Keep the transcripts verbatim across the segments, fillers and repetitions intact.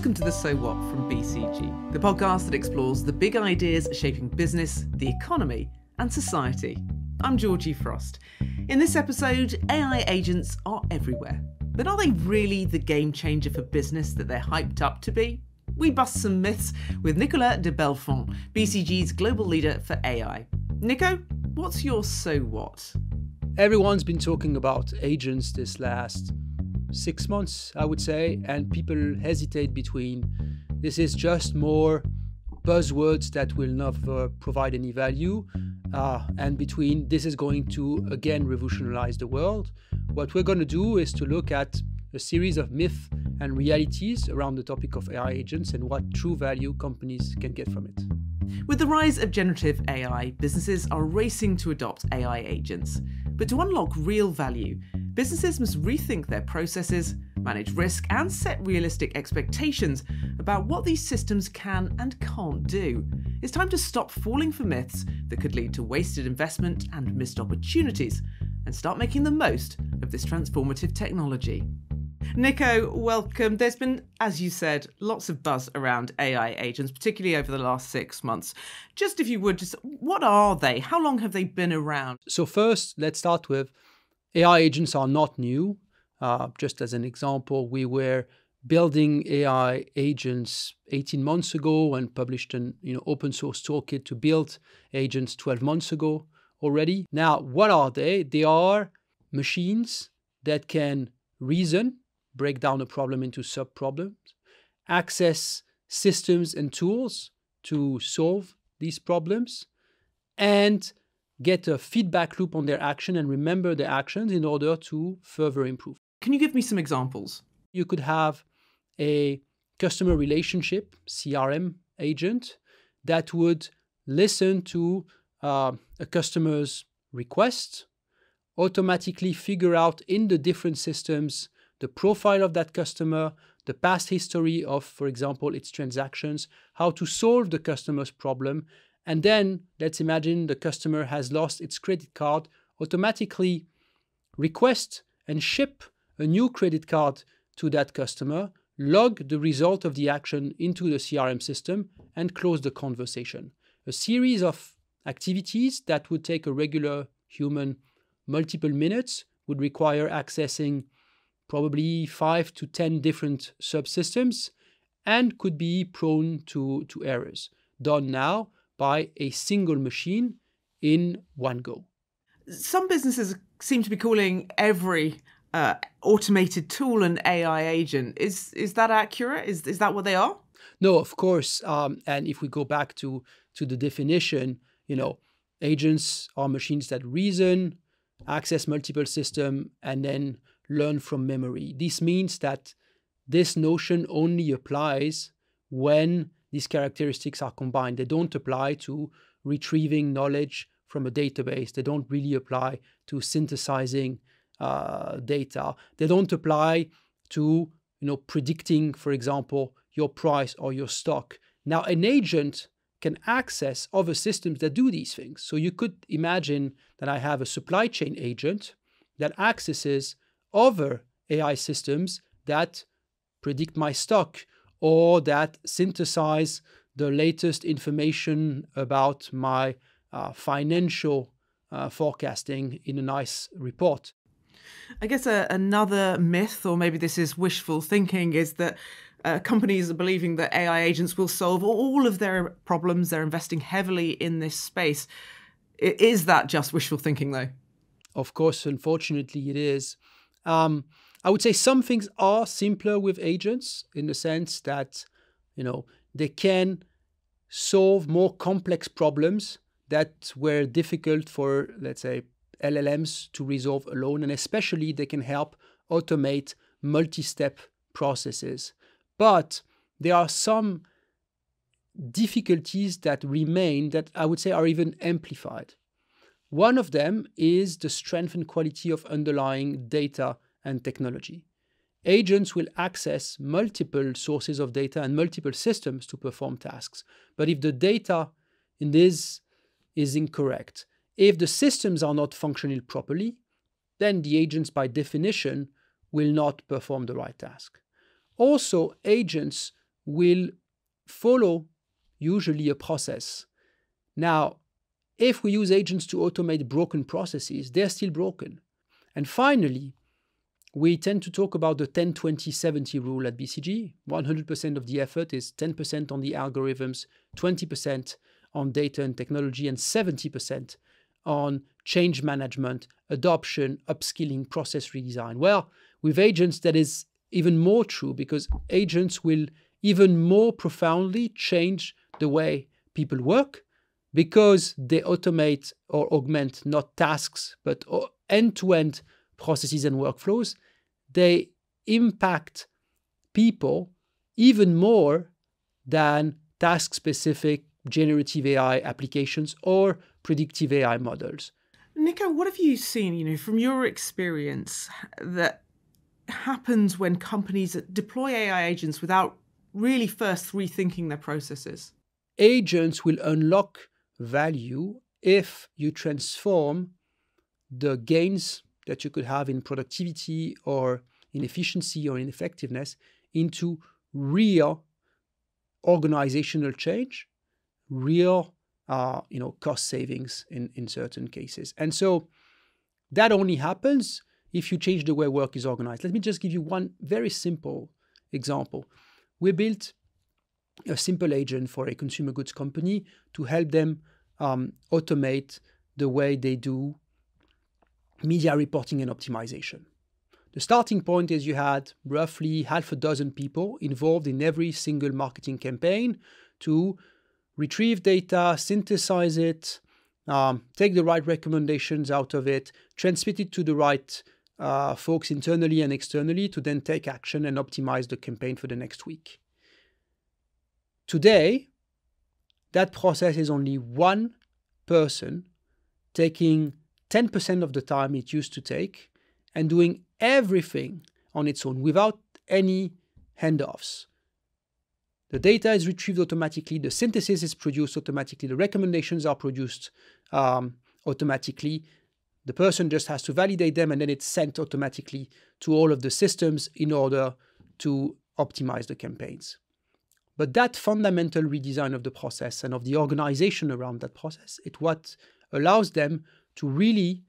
Welcome to the So What from B C G, the podcast that explores the big ideas shaping business, the economy, and society. I'm Georgie Frost. In this episode, A I agents are everywhere. But are they really the game changer for business that they're hyped up to be? We bust some myths with Nicolas de Bellefonds, B C G's global leader for A I. Nico, what's your so what? Everyone's been talking about agents this last six months, I would say, and people hesitate between this is just more buzzwords that will never provide any value, uh, and between this is going to again revolutionize the world. What we're going to do is to look at a series of myths and realities around the topic of A I agents and what true value companies can get from it. With the rise of generative A I, businesses are racing to adopt A I agents. But to unlock real value, businesses must rethink their processes, manage risk, and set realistic expectations about what these systems can and can't do. It's time to stop falling for myths that could lead to wasted investment and missed opportunities, and start making the most of this transformative technology. Nico, welcome. There's been, as you said, lots of buzz around A I agents, particularly over the last six months. Just if you would, just what are they? How long have they been around? So first, let's start with A I agents are not new. Uh, just as an example, we were building A I agents eighteen months ago and published an you know, open source toolkit to build agents twelve months ago already. Now, what are they? They are machines that can reason, break down a problem into sub-problems, access systems and tools to solve these problems, and get a feedback loop on their action and remember their actions in order to further improve. Can you give me some examples? You could have a customer relationship, C R M agent, that would listen to uh, a customer's request, automatically figure out in the different systems the profile of that customer, the past history of, for example, its transactions, how to solve the customer's problem. And then let's imagine the customer has lost its credit card, automatically request and ship a new credit card to that customer, log the result of the action into the C R M system, and close the conversation. A series of activities that would take a regular human multiple minutes would require accessing probably five to ten different subsystems and could be prone to, to errors, done now by a single machine in one go. Some businesses seem to be calling every uh, automated tool an A I agent. Is is that accurate? Is is that what they are? No, of course. Um, and if we go back to, to the definition, you know, agents are machines that reason, access multiple systems, and then learn from memory. This means that this notion only applies when these characteristics are combined. They don't apply to retrieving knowledge from a database. They don't really apply to synthesizing uh, data. They don't apply to you know, predicting, for example, your price or your stock. Now, an agent can access other systems that do these things. So you could imagine that I have a supply chain agent that accesses other A I systems that predict my stock or that synthesize the latest information about my uh, financial uh, forecasting in a nice report. I guess uh, another myth, or maybe this is wishful thinking, is that uh, companies are believing that A I agents will solve all of their problems. They're investing heavily in this space. Is that just wishful thinking, though? Of course, unfortunately, it is. Um, I would say some things are simpler with agents in the sense that, you know, they can solve more complex problems that were difficult for, let's say, L L Ms to resolve alone. And especially they can help automate multi-step processes. But there are some difficulties that remain that I would say are even amplified. One of them is the strength and quality of underlying data and technology. Agents will access multiple sources of data and multiple systems to perform tasks. But if the data in this is incorrect, if the systems are not functioning properly, then the agents by definition will not perform the right task. Also, agents will follow usually a process. Now, if we use agents to automate broken processes, they're still broken. And finally, we tend to talk about the ten twenty seventy rule at B C G. one hundred percent of the effort is ten percent on the algorithms, twenty percent on data and technology, and seventy percent on change management, adoption, upskilling, process redesign. Well, with agents, that is even more true, because agents will even more profoundly change the way people work, because they automate or augment not tasks, but end-to-end processes and workflows. They impact people even more than task-specific generative A I applications or predictive A I models. Nico, what have you seen, you know, from your experience, that happens when companies deploy A I agents without really first rethinking their processes? Agents will unlock value if you transform the gains that you could have in productivity or in efficiency or in effectiveness into real organizational change, real uh, you know, cost savings in, in certain cases. And so that only happens if you change the way work is organized. Let me just give you one very simple example. We built a simple agent for a consumer goods company to help them um, automate the way they do media reporting and optimization. The starting point is you had roughly half a dozen people involved in every single marketing campaign to retrieve data, synthesize it, um, take the right recommendations out of it, transmit it to the right uh, folks internally and externally to then take action and optimize the campaign for the next week. Today, that process is only one person taking ten percent of the time it used to take and doing everything on its own without any handoffs. The data is retrieved automatically, the synthesis is produced automatically, the recommendations are produced um, automatically. The person just has to validate them, and then it's sent automatically to all of the systems in order to optimize the campaigns. But that fundamental redesign of the process and of the organization around that process, it's what allows them to really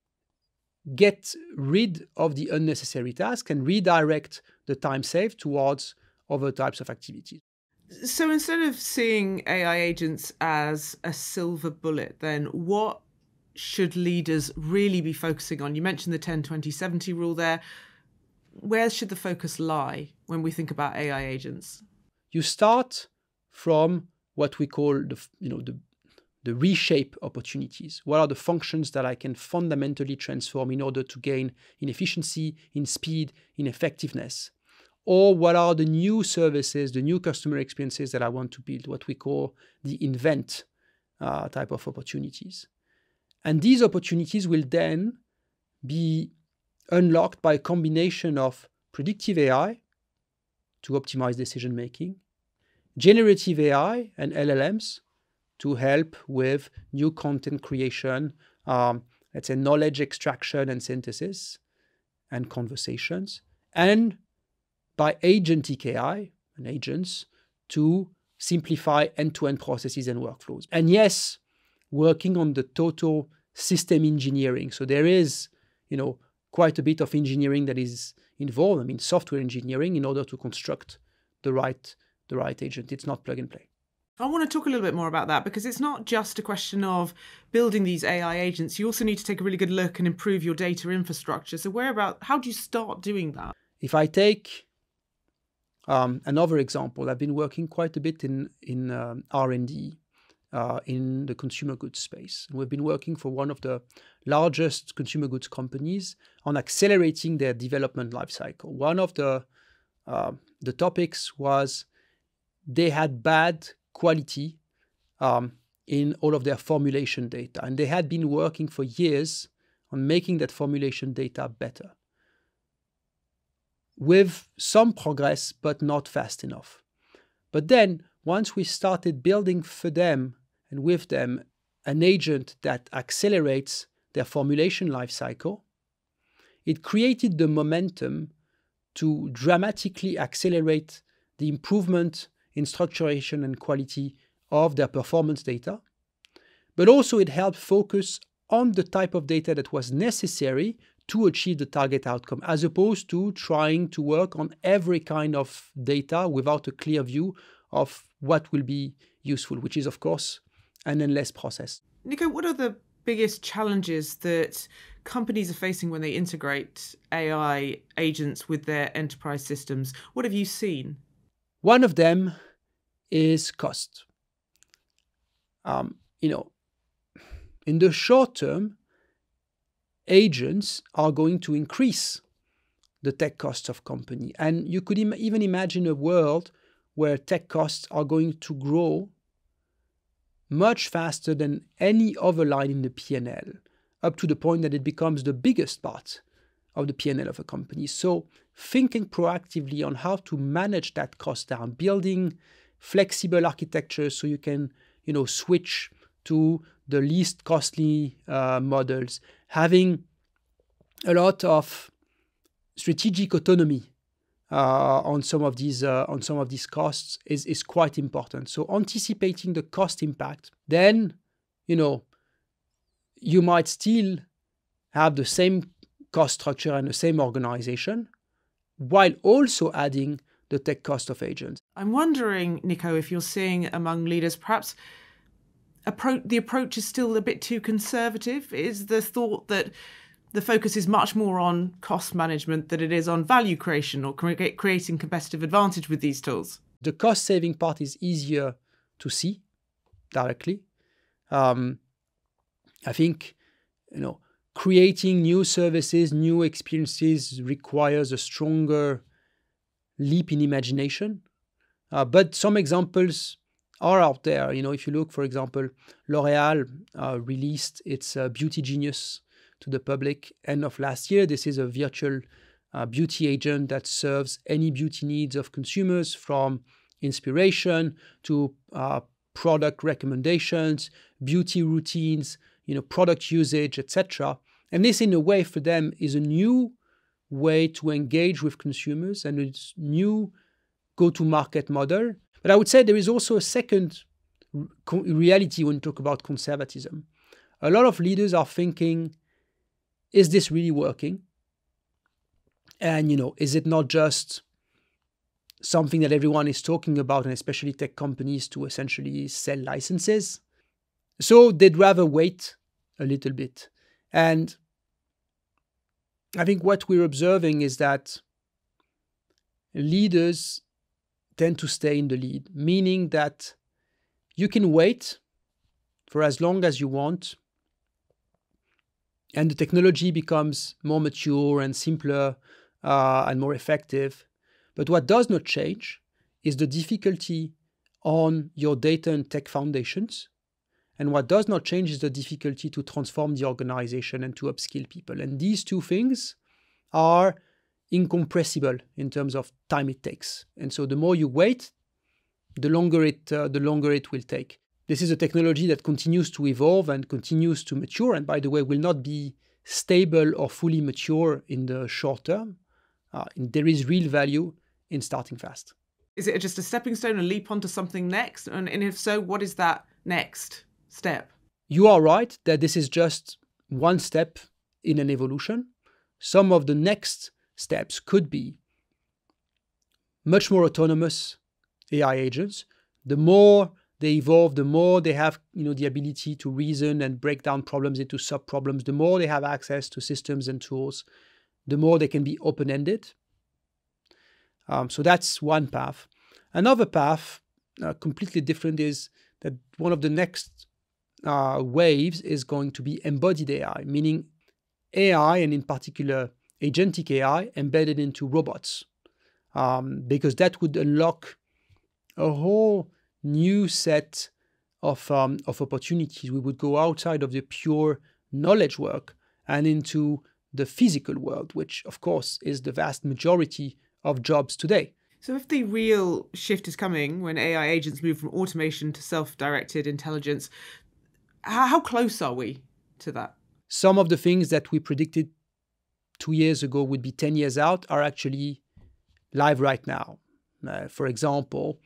get rid of the unnecessary task and redirect the time saved towards other types of activities. So instead of seeing A I agents as a silver bullet, then what should leaders really be focusing on? You mentioned the ten twenty seventy rule there. Where should the focus lie when we think about A I agents? You start from what we call the, you know, the, the reshape opportunities. What are the functions that I can fundamentally transform in order to gain in efficiency, in speed, in effectiveness? Or what are the new services, the new customer experiences that I want to build, what we call the invent uh, type of opportunities. And these opportunities will then be unlocked by a combination of predictive A I to optimize decision making, generative A I and L L Ms to help with new content creation, um, let's say knowledge extraction and synthesis and conversations, and by agentic A I and agents to simplify end-to-end processes and workflows. And yes, working on the total system engineering. So there is, you know, quite a bit of engineering that is involved. I mean, software engineering in order to construct the right, the right agent. It's not plug and play. I want to talk a little bit more about that, because it's not just a question of building these A I agents. You also need to take a really good look and improve your data infrastructure. So where about, how do you start doing that? If I take um, another example, I've been working quite a bit in, in um, R and D uh, in the consumer goods space. We've been working for one of the largest consumer goods companies on accelerating their development lifecycle. One of the, uh, the topics was they had bad quality um, in all of their formulation data. And they had been working for years on making that formulation data better, with some progress, but not fast enough. But then once we started building for them and with them an agent that accelerates their formulation lifecycle, it created the momentum to dramatically accelerate the improvement in structuration and quality of their performance data. But also it helped focus on the type of data that was necessary to achieve the target outcome, as opposed to trying to work on every kind of data without a clear view of what will be useful, which is, of course, an endless process. Nico, what are the biggest challenges that companies are facing when they integrate A I agents with their enterprise systems? What have you seen? One of them is cost. Um, you know, in the short term, agents are going to increase the tech costs of company. And you could im- even imagine a world where tech costs are going to grow much faster than any other line in the P and L, up to the point that it becomes the biggest part of the P and L of a company. So thinking proactively on how to manage that cost down, building flexible architecture so you can, you know, switch to the least costly uh, models, having a lot of strategic autonomy uh, on some of these uh, on some of these costs is is quite important. So anticipating the cost impact, then, you know, you might still have the same cost structure and the same organization, while also adding the tech cost of agents. I'm wondering, Nico, if you're seeing among leaders perhaps appro- the approach is still a bit too conservative. Is the thought that the focus is much more on cost management than it is on value creation or cre- creating competitive advantage with these tools? The cost-saving part is easier to see directly. Um, I think, you know, creating new services, new experiences requires a stronger leap in imagination. Uh, but some examples are out there. You know, if you look, for example, L'Oréal uh, released its uh, Beauty Genius to the public end of last year. This is a virtual uh, beauty agent that serves any beauty needs of consumers, from inspiration to uh, product recommendations, beauty routines, you know, product usage, et cetera. And this, in a way, for them is a new way to engage with consumers and a new go-to-market model. But I would say there is also a second reality when you talk about conservatism. A lot of leaders are thinking, is this really working? And, you know, is it not just something that everyone is talking about, and especially tech companies, to essentially sell licenses? So they'd rather wait a little bit. And I think what we're observing is that leaders tend to stay in the lead, meaning that you can wait for as long as you want, and the technology becomes more mature and simpler uh, and more effective. But what does not change is the difficulty on your data and tech foundations. And what does not change is the difficulty to transform the organization and to upskill people. And these two things are incompressible in terms of time it takes. And so the more you wait, the longer it uh, the longer it will take. This is a technology that continues to evolve and continues to mature, and by the way, will not be stable or fully mature in the short term. Uh, and there is real value in starting fast. Is it just a stepping stone, a leap onto something next? And, and if so, what is that next step? You are right that this is just one step in an evolution. Some of the next steps could be much more autonomous A I agents. The more they evolve, the more they have, you know, the ability to reason and break down problems into sub-problems, the more they have access to systems and tools, the more they can be open-ended. Um, so that's one path. Another path, uh, completely different, is that one of the next uh, waves is going to be embodied A I, meaning A I, and in particular agentic A I, embedded into robots, um, because that would unlock a whole new set of um, of opportunities. We would go outside of the pure knowledge work and into the physical world, which of course is the vast majority of jobs today. So if the real shift is coming when A I agents move from automation to self-directed intelligence, how, how close are we to that? Some of the things that we predicted two years ago would be ten years out are actually live right now. Uh, for example,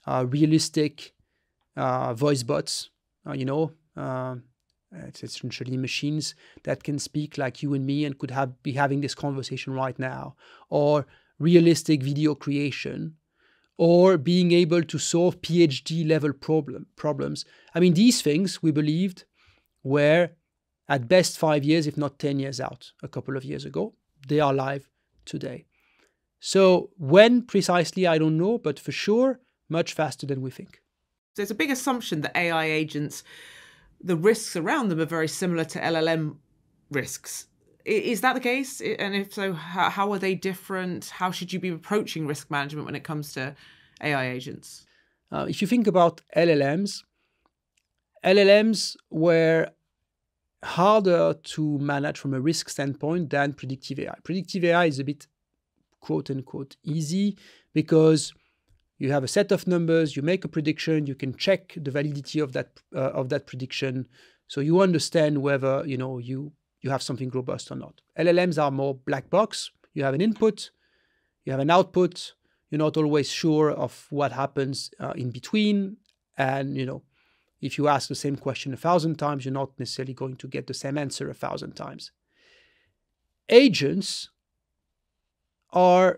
uh, realistic uh, voice bots, uh, you know, uh, it's essentially machines that can speak like you and me and could have be having this conversation right now, or realistic video creation, or being able to solve PhD level problem problems. I mean, these things we believed were at best five years, if not ten years out a couple of years ago. They are live today. So when precisely, I don't know, but for sure, much faster than we think. There's a big assumption that A I agents, the risks around them are very similar to L L M risks. Is that the case? And if so, how are they different? How should you be approaching risk management when it comes to A I agents? Uh, if you think about L L Ms, L L Ms were harder to manage from a risk standpoint than predictive A I. Predictive A I is a bit quote unquote easy because you have a set of numbers, you make a prediction, you can check the validity of that uh, of that prediction, so you understand whether you know you you have something robust or not. L L Ms are more black box. You have an input, you have an output. You're not always sure of what happens uh, in between, and you know if you ask the same question a thousand times, you're not necessarily going to get the same answer a thousand times. Agents are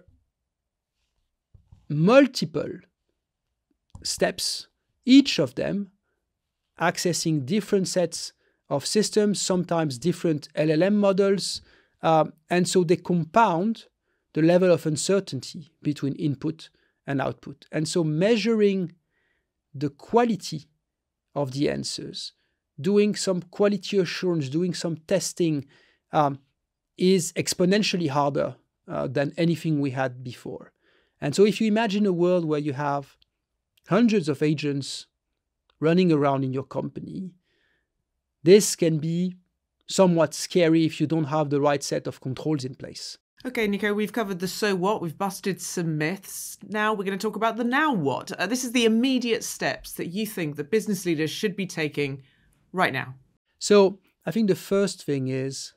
multiple steps, each of them accessing different sets of systems, sometimes different L L M models, um, and so they compound the level of uncertainty between input and output. And so measuring the quality of the answers, doing some quality assurance, doing some testing um, is exponentially harder uh, than anything we had before. And so if you imagine a world where you have hundreds of agents running around in your company, this can be somewhat scary if you don't have the right set of controls in place. Okay, Nico, we've covered the so what, we've busted some myths. Now we're going to talk about the now what. Uh, this is the immediate steps that you think that business leaders should be taking right now. So I think the first thing is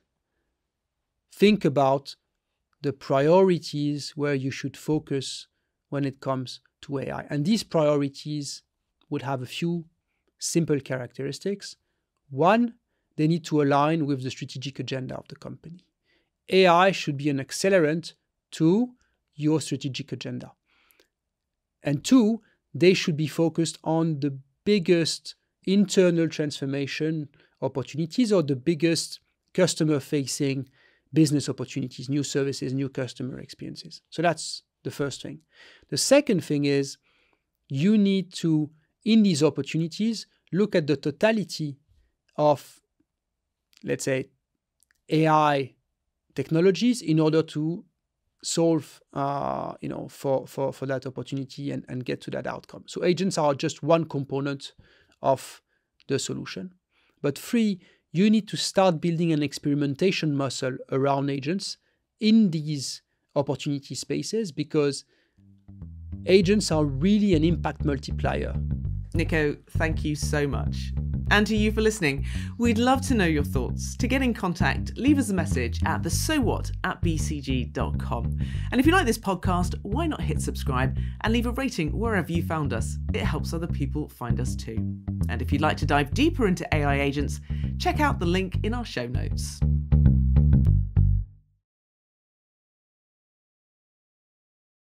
think about the priorities where you should focus when it comes to A I. And these priorities would have a few simple characteristics. One, they need to align with the strategic agenda of the company. A I should be an accelerant to your strategic agenda. And two, they should be focused on the biggest internal transformation opportunities or the biggest customer-facing business opportunities, new services, new customer experiences. So that's the first thing. The second thing is you need to, in these opportunities, look at the totality of, let's say, A I technologies in order to solve, uh, you know, for, for, for that opportunity and, and get to that outcome. So agents are just one component of the solution. But three, you need to start building an experimentation muscle around agents in these opportunity spaces because agents are really an impact multiplier. Nico, thank you so much. And to you for listening. We'd love to know your thoughts. To get in contact, leave us a message at the so what at b c g dot com. And if you like this podcast, why not hit subscribe and leave a rating wherever you found us? It helps other people find us too. And if you'd like to dive deeper into A I agents, check out the link in our show notes.